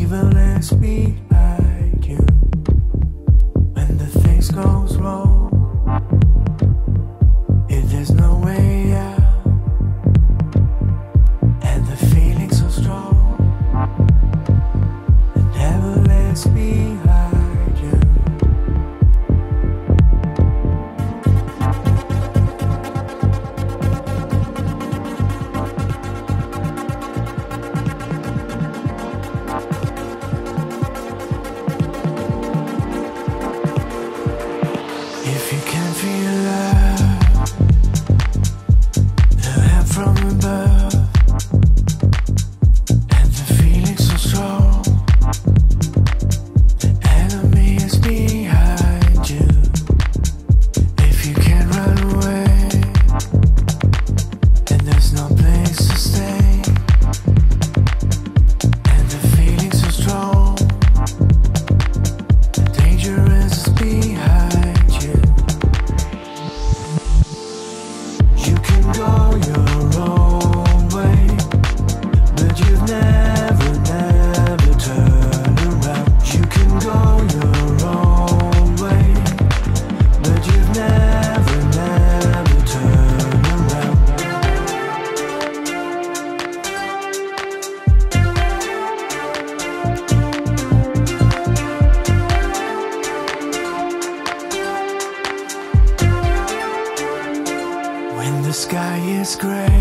evil is behind you. When the things goes wrong, if there's no way out, and the feeling's so strong, the devil is behind you. If you can feel love, the help from above, and the feeling so strong, the enemy is behind you. If you can run away, and there's no place to stay, and the feeling so strong, the danger is behind you. You can go your own way, but you've never turned around. You can go your own way, but you've never turned around. When the sky is gray